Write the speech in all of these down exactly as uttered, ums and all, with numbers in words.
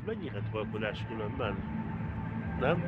mennyire tolkodás különben? Nem?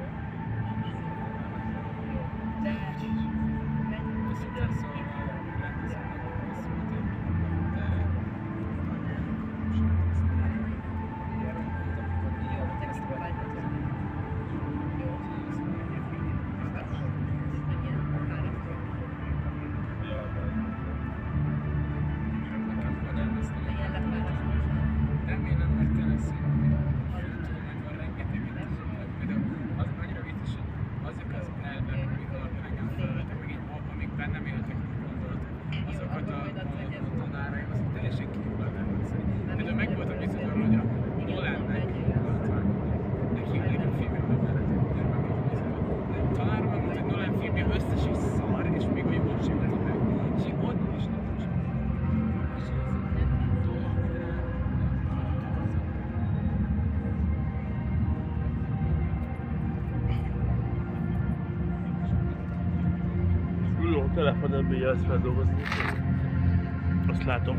A telefon nem bírja ezt feldolgozni. Azt látom.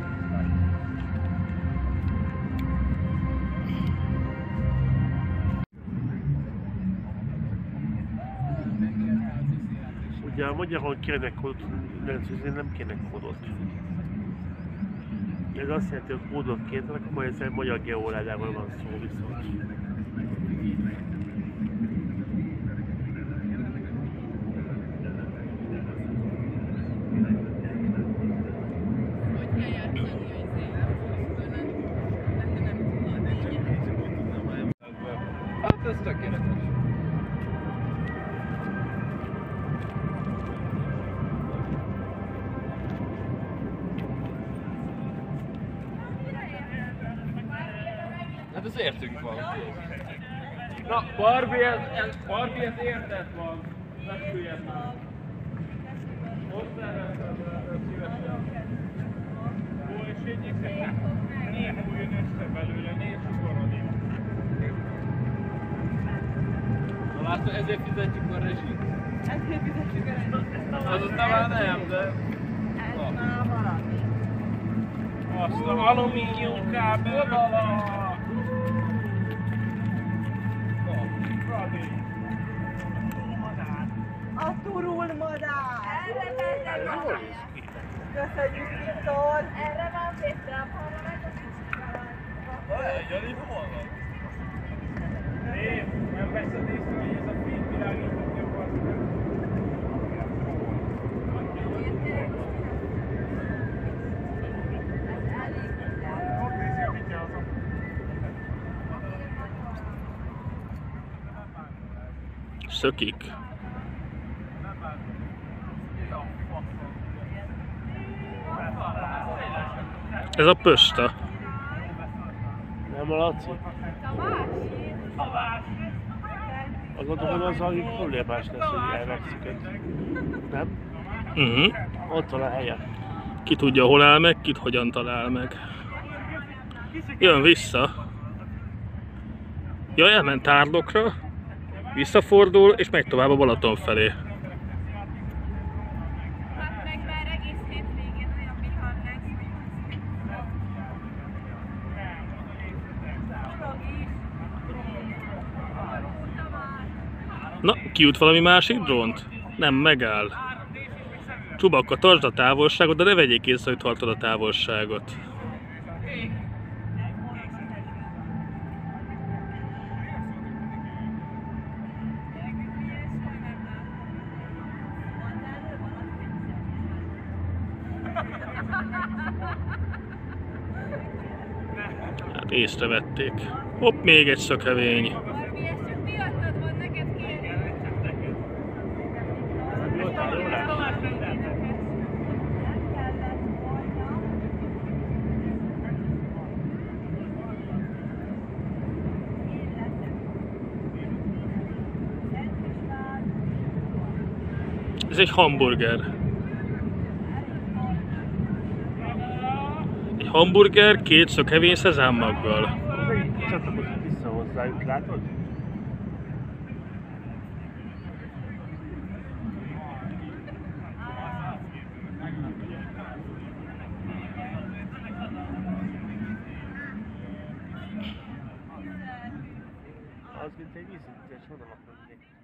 Ugye a magyarul kérnek kódot, de nem kérnek kódot. Ez azt jelenti, hogy kódot kérnek, akkor ez egy magyar geoládával van szó viszont. Hát ez tökéletes. Hát ez értünk van. Na, Barbie, ez, ez, Barbie, ez érted van. Leszüljet már. Hozzávettem, szívesen. Ó, és egyébként néhújjon össze belőle, négy sugorodik. Látod, ezért fizetjük a rezsit. Ezért fizetjük a rezsit. Azután már nem, de... Ez már valami. Azt a alumínium kábel vala! A turulmadár! Erre mennek! Köszönjük, Viktor! Erre van Péter, arra meg a kicsit. Egyelőtt hol van? Nézd, nem veszed észre, hogy ez a fény világított jobban. Szökik. Ez a Pösta. Nem a Laci. Azt gondolom, hogy az, akik problémás lesz, hogy elvekszik őt. Nem? Uh-huh. Ott van a helye. Ki tudja, hol áll meg, kit hogyan talál meg. Jön vissza. Ja, elment Tárnokra, visszafordul és megy tovább a Balaton felé. Na, kiút valami másik drónt? Nem, megáll. Csubakka, tartsd a távolságot, de ne vegyék észre, hogy tartod a távolságot. Hát észrevették. Hopp, még egy szökevény. Ez egy hamburger. Egy hamburger két szökevény szezámmaggal. Csatlakozik vissza hozzájuk, látod? Az mint egy vízütés, oda van menni.